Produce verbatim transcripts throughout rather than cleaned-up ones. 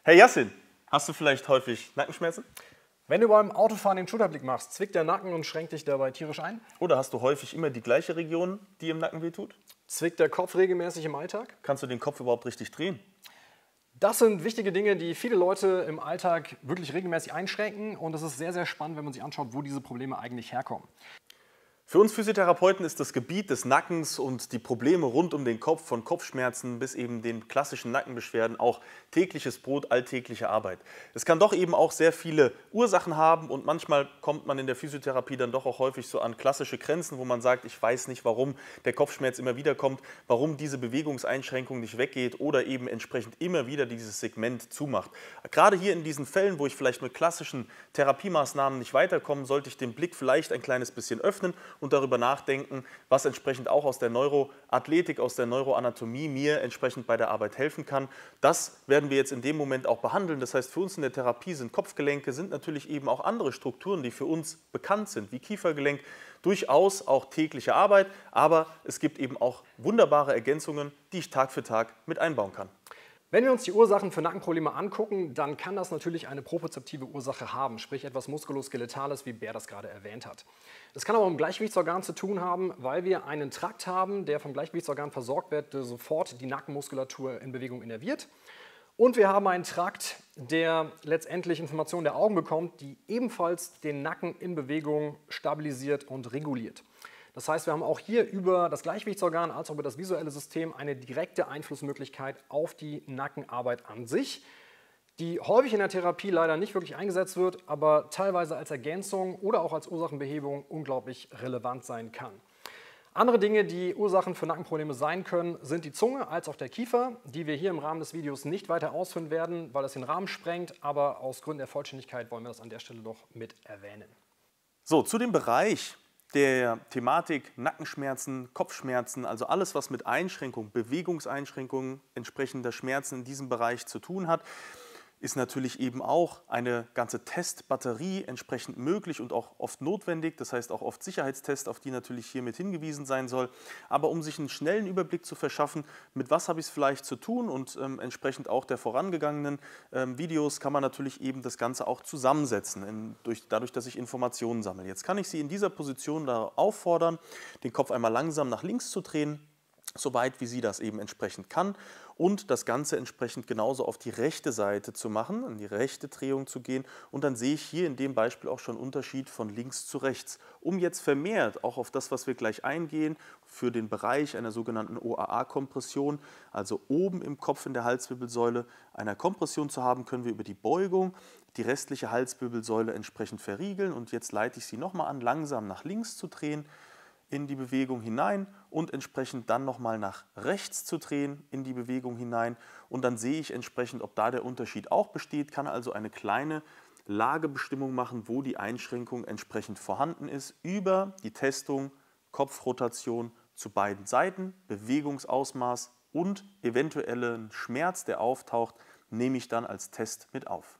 Hey Yassin, hast du vielleicht häufig Nackenschmerzen? Wenn du beim Autofahren den Schulterblick machst, zwickt der Nacken und schränkt dich dabei tierisch ein? Oder hast du häufig immer die gleiche Region, die im Nacken wehtut? Zwickt der Kopf regelmäßig im Alltag? Kannst du den Kopf überhaupt richtig drehen? Das sind wichtige Dinge, die viele Leute im Alltag wirklich regelmäßig einschränken, und es ist sehr, sehr spannend, wenn man sich anschaut, wo diese Probleme eigentlich herkommen. Für uns Physiotherapeuten ist das Gebiet des Nackens und die Probleme rund um den Kopf, von Kopfschmerzen bis eben den klassischen Nackenbeschwerden, auch tägliches Brot, alltägliche Arbeit. Es kann doch eben auch sehr viele Ursachen haben und manchmal kommt man in der Physiotherapie dann doch auch häufig so an klassische Grenzen, wo man sagt, ich weiß nicht, warum der Kopfschmerz immer wieder kommt, warum diese Bewegungseinschränkung nicht weggeht oder eben entsprechend immer wieder dieses Segment zumacht. Gerade hier in diesen Fällen, wo ich vielleicht mit klassischen Therapiemaßnahmen nicht weiterkomme, sollte ich den Blick vielleicht ein kleines bisschen öffnen und darüber nachdenken, was entsprechend auch aus der Neuroathletik, aus der Neuroanatomie mir entsprechend bei der Arbeit helfen kann. Das werden wir jetzt in dem Moment auch behandeln. Das heißt, für uns in der Therapie sind Kopfgelenke, sind natürlich eben auch andere Strukturen, die für uns bekannt sind, wie Kiefergelenk, durchaus auch tägliche Arbeit, aber es gibt eben auch wunderbare Ergänzungen, die ich Tag für Tag mit einbauen kann. Wenn wir uns die Ursachen für Nackenprobleme angucken, dann kann das natürlich eine propriozeptive Ursache haben, sprich etwas Muskuloskeletales, wie Bär das gerade erwähnt hat. Das kann aber mit dem Gleichgewichtsorgan zu tun haben, weil wir einen Trakt haben, der vom Gleichgewichtsorgan versorgt wird, der sofort die Nackenmuskulatur in Bewegung innerviert. Und wir haben einen Trakt, der letztendlich Informationen der Augen bekommt, die ebenfalls den Nacken in Bewegung stabilisiert und reguliert. Das heißt, wir haben auch hier über das Gleichgewichtsorgan als auch über das visuelle System eine direkte Einflussmöglichkeit auf die Nackenarbeit an sich, die häufig in der Therapie leider nicht wirklich eingesetzt wird, aber teilweise als Ergänzung oder auch als Ursachenbehebung unglaublich relevant sein kann. Andere Dinge, die Ursachen für Nackenprobleme sein können, sind die Zunge als auch der Kiefer, die wir hier im Rahmen des Videos nicht weiter ausführen werden, weil das den Rahmen sprengt, aber aus Gründen der Vollständigkeit wollen wir das an der Stelle noch mit erwähnen. So, zu dem Bereich der Thematik Nackenschmerzen, Kopfschmerzen, also alles, was mit Einschränkungen, Bewegungseinschränkungen, entsprechender Schmerzen in diesem Bereich zu tun hat, ist natürlich eben auch eine ganze Testbatterie entsprechend möglich und auch oft notwendig. Das heißt auch oft Sicherheitstests, auf die natürlich hier mit hingewiesen sein soll. Aber um sich einen schnellen Überblick zu verschaffen, mit was habe ich es vielleicht zu tun und ähm, entsprechend auch der vorangegangenen ähm, Videos kann man natürlich eben das Ganze auch zusammensetzen, in, durch, dadurch, dass ich Informationen sammle. Jetzt kann ich Sie in dieser Position da auffordern, den Kopf einmal langsam nach links zu drehen, soweit wie sie das eben entsprechend kann, und das Ganze entsprechend genauso auf die rechte Seite zu machen, in die rechte Drehung zu gehen, und dann sehe ich hier in dem Beispiel auch schon einen Unterschied von links zu rechts. Um jetzt vermehrt auch auf das, was wir gleich eingehen, für den Bereich einer sogenannten O A A-Kompression, also oben im Kopf in der Halswirbelsäule einer Kompression zu haben, können wir über die Beugung die restliche Halswirbelsäule entsprechend verriegeln, und jetzt leite ich sie nochmal an, langsam nach links zu drehen, in die Bewegung hinein und entsprechend dann nochmal nach rechts zu drehen, in die Bewegung hinein, und dann sehe ich entsprechend, ob da der Unterschied auch besteht, kann also eine kleine Lagebestimmung machen, wo die Einschränkung entsprechend vorhanden ist, über die Testung, Kopfrotation zu beiden Seiten, Bewegungsausmaß und eventuellen Schmerz, der auftaucht, nehme ich dann als Test mit auf.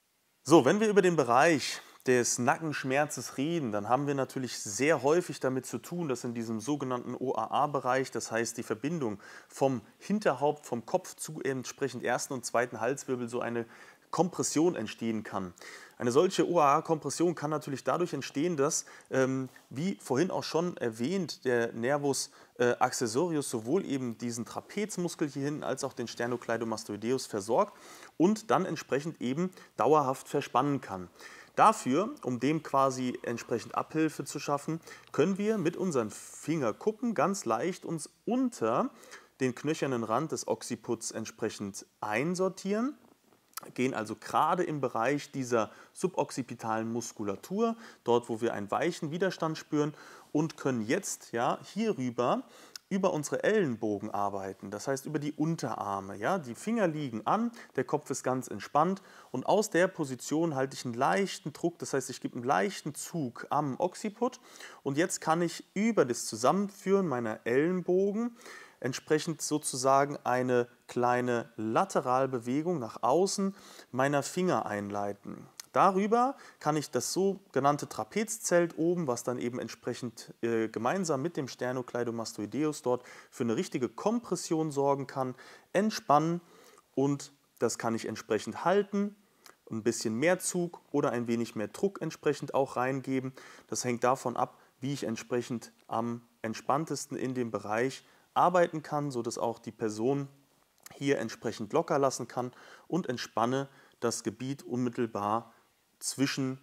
So, wenn wir über den Bereich des Nackenschmerzes reden, dann haben wir natürlich sehr häufig damit zu tun, dass in diesem sogenannten O A A-Bereich, das heißt die Verbindung vom Hinterhaupt, vom Kopf zu entsprechend ersten und zweiten Halswirbel, so eine Kompression entstehen kann. Eine solche O A A-Kompression kann natürlich dadurch entstehen, dass, ähm, wie vorhin auch schon erwähnt, der Nervus äh, accessorius sowohl eben diesen Trapezmuskel hier hinten als auch den Sternocleidomastoideus versorgt und dann entsprechend eben dauerhaft verspannen kann. Dafür, um dem quasi entsprechend Abhilfe zu schaffen, können wir mit unseren Fingerkuppen ganz leicht uns unter den knöchernen Rand des Occiputs entsprechend einsortieren, gehen also gerade im Bereich dieser suboccipitalen Muskulatur, dort wo wir einen weichen Widerstand spüren, und können jetzt ja hierüber über unsere Ellenbogen arbeiten, das heißt über die Unterarme. Ja? Die Finger liegen an, der Kopf ist ganz entspannt, und aus der Position halte ich einen leichten Druck, das heißt ich gebe einen leichten Zug am Occiput, und jetzt kann ich über das Zusammenführen meiner Ellenbogen entsprechend sozusagen eine kleine Lateralbewegung nach außen meiner Finger einleiten. Darüber kann ich das sogenannte Trapezzelt oben, was dann eben entsprechend äh, gemeinsam mit dem Sternocleidomastoideus dort für eine richtige Kompression sorgen kann, entspannen und Das kann ich entsprechend halten, ein bisschen mehr Zug oder ein wenig mehr Druck entsprechend auch reingeben. Das hängt davon ab, wie ich entsprechend am entspanntesten in dem Bereich arbeiten kann, sodass auch die Person hier entsprechend locker lassen kann und entspanne das Gebiet unmittelbar zwischen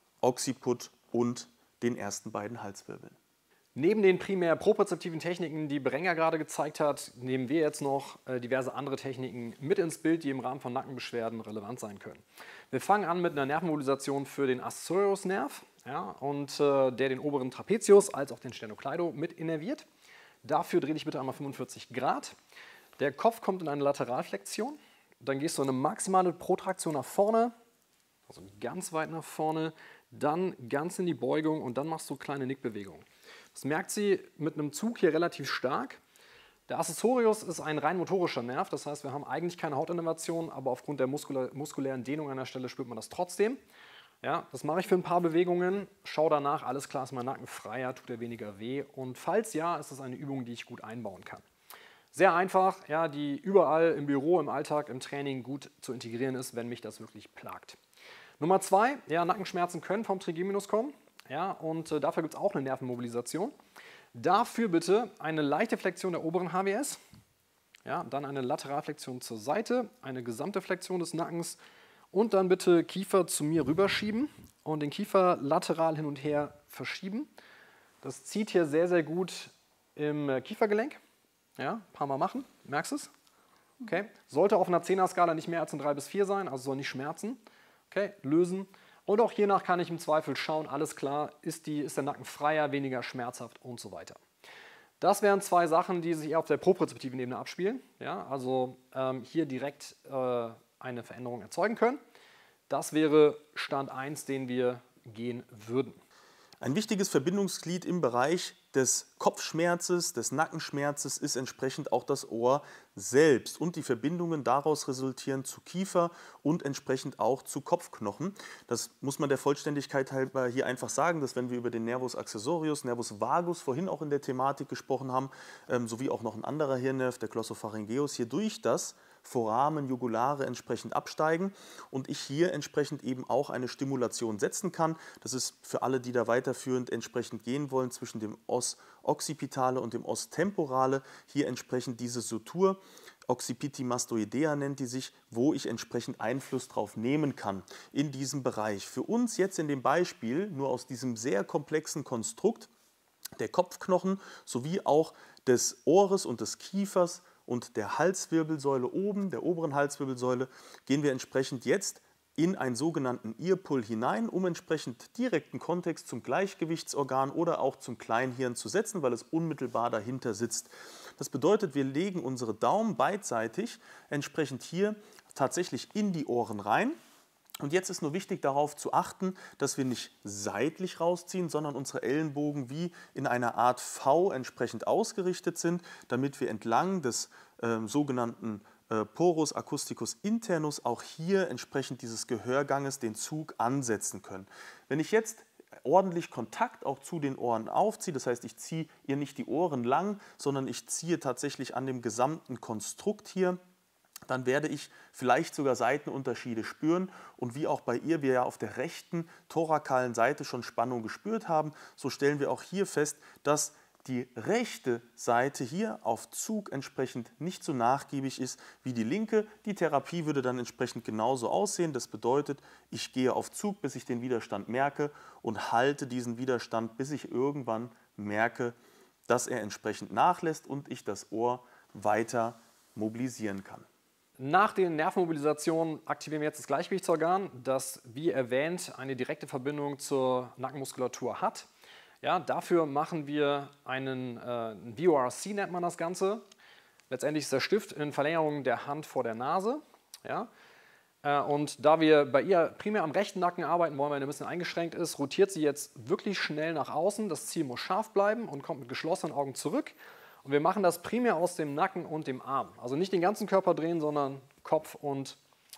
Occiput und den ersten beiden Halswirbeln. Neben den primär propriozeptiven Techniken, die Berenger gerade gezeigt hat, nehmen wir jetzt noch äh, diverse andere Techniken mit ins Bild, die im Rahmen von Nackenbeschwerden relevant sein können. Wir fangen an mit einer Nervenmobilisation für den Accessorius-Nerv, ja, und äh, der den oberen Trapezius als auch den Sternocleido mit innerviert. Dafür dreh dich bitte einmal fünfundvierzig Grad. Der Kopf kommt in eine Lateralflexion. Dann gehst du eine maximale Protraktion nach vorne, also ganz weit nach vorne, dann ganz in die Beugung und dann machst du kleine Nickbewegungen. Das merkt sie mit einem Zug hier relativ stark. Der Accessorius ist ein rein motorischer Nerv, das heißt, wir haben eigentlich keine Hautinnervation, aber aufgrund der muskula muskulären Dehnung an der Stelle spürt man das trotzdem. Ja, das mache ich für ein paar Bewegungen, schau danach, alles klar, ist mein Nacken freier, tut er weniger weh und falls ja, ist es eine Übung, die ich gut einbauen kann. Sehr einfach, ja, die überall im Büro, im Alltag, im Training gut zu integrieren ist, wenn mich das wirklich plagt. Nummer zwei, ja, Nackenschmerzen können vom Trigeminus kommen. Ja, und äh, dafür gibt es auch eine Nervenmobilisation. Dafür bitte eine leichte Flexion der oberen H W S, ja, dann eine Lateralflexion zur Seite, eine gesamte Flexion des Nackens und dann bitte Kiefer zu mir rüberschieben und den Kiefer lateral hin und her verschieben. Das zieht hier sehr, sehr gut im äh, Kiefergelenk. Ja, ein paar Mal machen, merkst du es? Okay. Sollte auf einer zehner-Skala nicht mehr als ein drei bis vier sein, also soll nicht schmerzen. Okay, lösen. Und auch hiernach kann ich im Zweifel schauen, alles klar, ist, die, ist der Nacken freier, weniger schmerzhaft und so weiter. Das wären zwei Sachen, die sich eher auf der propriozeptiven Ebene abspielen, ja, also ähm, hier direkt äh, eine Veränderung erzeugen können. Das wäre Stand eins, den wir gehen würden. Ein wichtiges Verbindungsglied im Bereich des Kopfschmerzes, des Nackenschmerzes ist entsprechend auch das Ohr selbst und die Verbindungen daraus resultieren zu Kiefer und entsprechend auch zu Kopfknochen. Das muss man der Vollständigkeit halber hier einfach sagen, dass wenn wir über den Nervus accessorius, Nervus vagus vorhin auch in der Thematik gesprochen haben, ähm, sowie auch noch ein anderer Hirnnerv, der Glossopharyngeus, hier durch das Foramen, Jugulare entsprechend absteigen und ich hier entsprechend eben auch eine Stimulation setzen kann. Das ist für alle, die da weiterführend entsprechend gehen wollen, zwischen dem Os occipitale und dem Os temporale, hier entsprechend diese Sutur, Occipiti-mastoidea nennt die sich, wo ich entsprechend Einfluss drauf nehmen kann in diesem Bereich. Für uns jetzt in dem Beispiel, nur aus diesem sehr komplexen Konstrukt der Kopfknochen sowie auch des Ohres und des Kiefers und der Halswirbelsäule oben, der oberen Halswirbelsäule, gehen wir entsprechend jetzt in einen sogenannten Earpull hinein, um entsprechend direkten Kontext zum Gleichgewichtsorgan oder auch zum Kleinhirn zu setzen, weil es unmittelbar dahinter sitzt. Das bedeutet, wir legen unsere Daumen beidseitig entsprechend hier tatsächlich in die Ohren rein. Und jetzt ist nur wichtig darauf zu achten, dass wir nicht seitlich rausziehen, sondern unsere Ellenbogen wie in einer Art V entsprechend ausgerichtet sind, damit wir entlang des äh, sogenannten äh, Porus acousticus internus auch hier entsprechend dieses Gehörganges den Zug ansetzen können. Wenn ich jetzt ordentlich Kontakt auch zu den Ohren aufziehe, das heißt, ich ziehe ihr nicht die Ohren lang, sondern ich ziehe tatsächlich an dem gesamten Konstrukt hier, dann werde ich vielleicht sogar Seitenunterschiede spüren und wie auch bei ihr wir ja auf der rechten thorakalen Seite schon Spannung gespürt haben, so stellen wir auch hier fest, dass die rechte Seite hier auf Zug entsprechend nicht so nachgiebig ist wie die linke. Die Therapie würde dann entsprechend genauso aussehen. Das bedeutet, ich gehe auf Zug, bis ich den Widerstand merke und halte diesen Widerstand, bis ich irgendwann merke, dass er entsprechend nachlässt und ich das Ohr weiter mobilisieren kann. Nach den Nervenmobilisationen aktivieren wir jetzt das Gleichgewichtsorgan, das, wie erwähnt, eine direkte Verbindung zur Nackenmuskulatur hat. Ja, dafür machen wir einen äh, V O R C, nennt man das Ganze. Letztendlich ist der Stift in Verlängerung der Hand vor der Nase. Ja. Äh, und da wir bei ihr primär am rechten Nacken arbeiten wollen, weil er ein bisschen eingeschränkt ist, rotiert sie jetzt wirklich schnell nach außen. Das Ziel muss scharf bleiben und kommt mit geschlossenen Augen zurück. Und wir machen das primär aus dem Nacken und dem Arm. Also nicht den ganzen Körper drehen, sondern Kopf und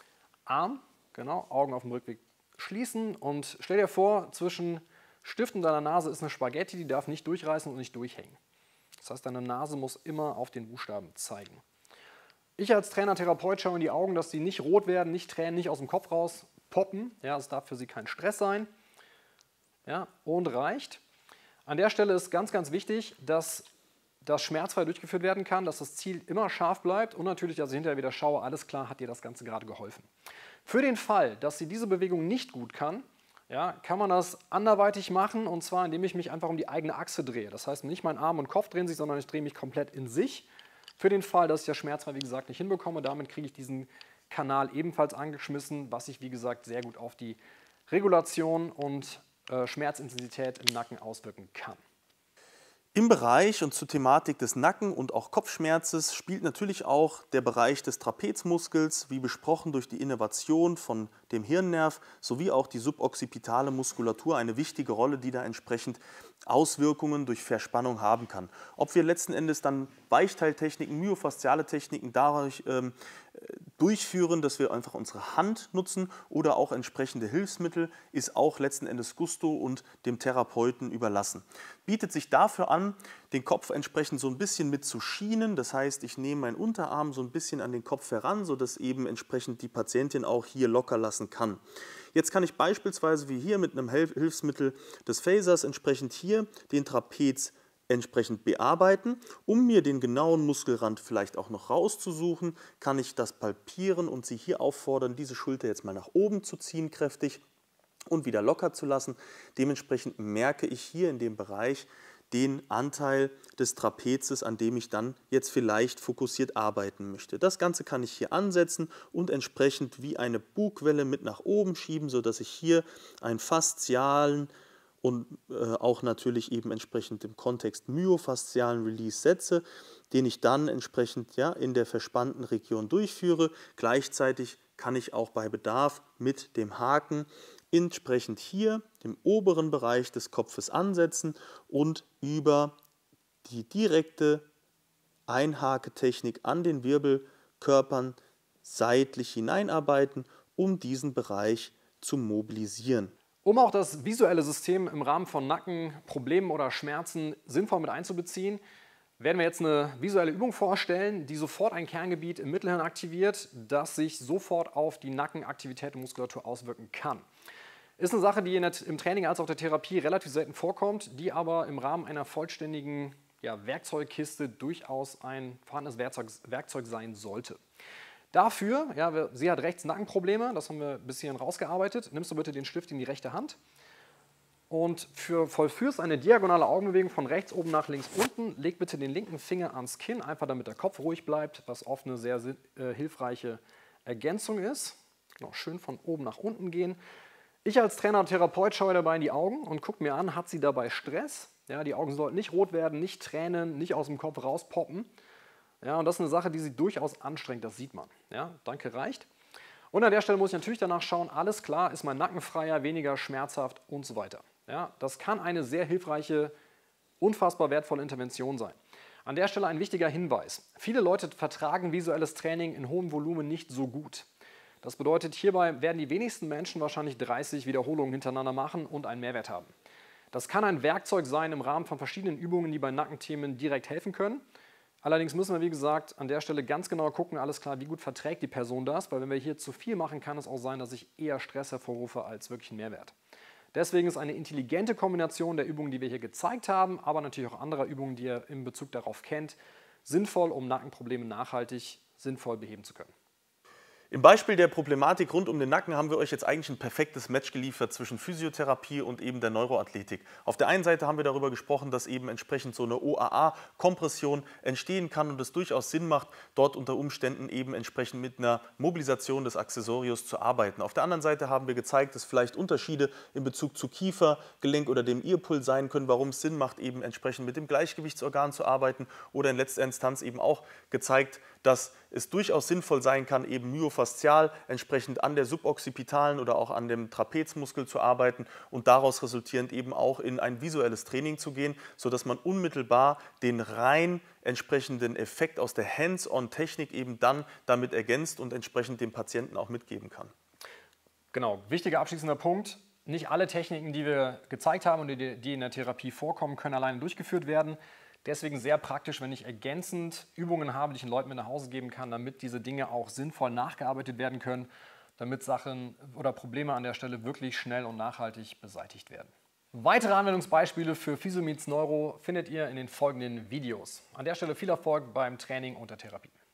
Arm. Genau, Augen auf dem Rückweg schließen. Und stell dir vor, zwischen Stift und deiner Nase ist eine Spaghetti, die darf nicht durchreißen und nicht durchhängen. Das heißt, deine Nase muss immer auf den Buchstaben zeigen. Ich als Trainer, Therapeut schaue in die Augen, dass sie nicht rot werden, nicht Tränen, nicht aus dem Kopf raus poppen. Ja, es darf für sie kein Stress sein. Ja, und reicht. An der Stelle ist ganz, ganz wichtig, dass das schmerzfrei durchgeführt werden kann, dass das Ziel immer scharf bleibt und natürlich, dass ich hinterher wieder schaue, alles klar, hat dir das Ganze gerade geholfen. Für den Fall, dass sie diese Bewegung nicht gut kann, ja, kann man das anderweitig machen, und zwar indem ich mich einfach um die eigene Achse drehe. Das heißt, nicht mein Arm und Kopf drehen sich, sondern ich drehe mich komplett in sich. Für den Fall, dass ich das schmerzfrei, wie gesagt, nicht hinbekomme, damit kriege ich diesen Kanal ebenfalls angeschmissen, was sich, wie gesagt, sehr gut auf die Regulation und äh, Schmerzintensität im Nacken auswirken kann. Im Bereich und zur Thematik des Nacken- und auch Kopfschmerzes spielt natürlich auch der Bereich des Trapezmuskels, wie besprochen durch die Innervation von dem Hirnnerv, sowie auch die suboccipitale Muskulatur eine wichtige Rolle, die da entsprechend Auswirkungen durch Verspannung haben kann. Ob wir letzten Endes dann Weichteiltechniken, myofasziale Techniken dadurch ähm, durchführen, dass wir einfach unsere Hand nutzen oder auch entsprechende Hilfsmittel, ist auch letzten Endes Gusto und dem Therapeuten überlassen. Bietet sich dafür an, den Kopf entsprechend so ein bisschen mit zu schienen. Das heißt, ich nehme meinen Unterarm so ein bisschen an den Kopf heran, sodass eben entsprechend die Patientin auch hier locker lassen kann. Jetzt kann ich beispielsweise wie hier mit einem Hilfsmittel des Phasers entsprechend hier den Trapez entsprechend bearbeiten. Um mir den genauen Muskelrand vielleicht auch noch rauszusuchen, kann ich das palpieren und Sie hier auffordern, diese Schulter jetzt mal nach oben zu ziehen, kräftig, und wieder locker zu lassen. Dementsprechend merke ich hier in dem Bereich den Anteil des Trapezes, an dem ich dann jetzt vielleicht fokussiert arbeiten möchte. Das Ganze kann ich hier ansetzen und entsprechend wie eine Bugwelle mit nach oben schieben, sodass ich hier einen faszialen und äh, auch natürlich eben entsprechend im Kontext myofaszialen Release setze, den ich dann entsprechend ja, in der verspannten Region durchführe. Gleichzeitig kann ich auch bei Bedarf mit dem Haken entsprechend hier im oberen Bereich des Kopfes ansetzen und über die direkte Einhaketechnik an den Wirbelkörpern seitlich hineinarbeiten, um diesen Bereich zu mobilisieren. Um auch das visuelle System im Rahmen von Nackenproblemen oder Schmerzen sinnvoll mit einzubeziehen, werden wir jetzt eine visuelle Übung vorstellen, die sofort ein Kerngebiet im Mittelhirn aktiviert, das sich sofort auf die Nackenaktivität und Muskulatur auswirken kann. Ist eine Sache, die im Training als auch der Therapie relativ selten vorkommt, die aber im Rahmen einer vollständigen ja, Werkzeugkiste durchaus ein vorhandenes Werkzeug, Werkzeug sein sollte. Dafür, ja, sie hat rechts Nackenprobleme, das haben wir bis hierhin rausgearbeitet. Nimmst du bitte den Stift in die rechte Hand und für, vollführst eine diagonale Augenbewegung von rechts oben nach links unten. Leg bitte den linken Finger ans Kinn, einfach damit der Kopf ruhig bleibt, was oft eine sehr äh, hilfreiche Ergänzung ist. Genau, schön von oben nach unten gehen. Ich als Trainer und Therapeut schaue dabei in die Augen und gucke mir an, hat sie dabei Stress? Ja, die Augen sollten nicht rot werden, nicht tränen, nicht aus dem Kopf rauspoppen. Ja, und das ist eine Sache, die sie durchaus anstrengt, das sieht man. Ja, danke, reicht. Und an der Stelle muss ich natürlich danach schauen, alles klar, ist mein Nacken freier, weniger schmerzhaft und so weiter. Ja, das kann eine sehr hilfreiche, unfassbar wertvolle Intervention sein. An der Stelle ein wichtiger Hinweis. Viele Leute vertragen visuelles Training in hohem Volumen nicht so gut. Das bedeutet, hierbei werden die wenigsten Menschen wahrscheinlich dreißig Wiederholungen hintereinander machen und einen Mehrwert haben. Das kann ein Werkzeug sein im Rahmen von verschiedenen Übungen, die bei Nackenthemen direkt helfen können. Allerdings müssen wir, wie gesagt, an der Stelle ganz genau gucken, alles klar, wie gut verträgt die Person das, weil wenn wir hier zu viel machen, kann es auch sein, dass ich eher Stress hervorrufe als wirklich einen Mehrwert. Deswegen ist eine intelligente Kombination der Übungen, die wir hier gezeigt haben, aber natürlich auch anderer Übungen, die ihr in Bezug darauf kennt, sinnvoll, um Nackenprobleme nachhaltig sinnvoll beheben zu können. Im Beispiel der Problematik rund um den Nacken haben wir euch jetzt eigentlich ein perfektes Match geliefert zwischen Physiotherapie und eben der Neuroathletik. Auf der einen Seite haben wir darüber gesprochen, dass eben entsprechend so eine O A A-Kompression entstehen kann und es durchaus Sinn macht, dort unter Umständen eben entsprechend mit einer Mobilisation des Accessorios zu arbeiten. Auf der anderen Seite haben wir gezeigt, dass vielleicht Unterschiede in Bezug zu Kiefer, Gelenk oder dem Earpull sein können, warum es Sinn macht, eben entsprechend mit dem Gleichgewichtsorgan zu arbeiten, oder in letzter Instanz eben auch gezeigt, dass es durchaus sinnvoll sein kann, eben myofaszial entsprechend an der suboccipitalen oder auch an dem Trapezmuskel zu arbeiten und daraus resultierend eben auch in ein visuelles Training zu gehen, sodass man unmittelbar den rein entsprechenden Effekt aus der Hands-on-Technik eben dann damit ergänzt und entsprechend dem Patienten auch mitgeben kann. Genau, wichtiger abschließender Punkt. Nicht alle Techniken, die wir gezeigt haben und die, die in der Therapie vorkommen, können alleine durchgeführt werden. Deswegen sehr praktisch, wenn ich ergänzend Übungen habe, die ich den Leuten mit nach Hause geben kann, damit diese Dinge auch sinnvoll nachgearbeitet werden können, damit Sachen oder Probleme an der Stelle wirklich schnell und nachhaltig beseitigt werden. Weitere Anwendungsbeispiele für Physio Meets Neuro findet ihr in den folgenden Videos. An der Stelle viel Erfolg beim Training und der Therapie.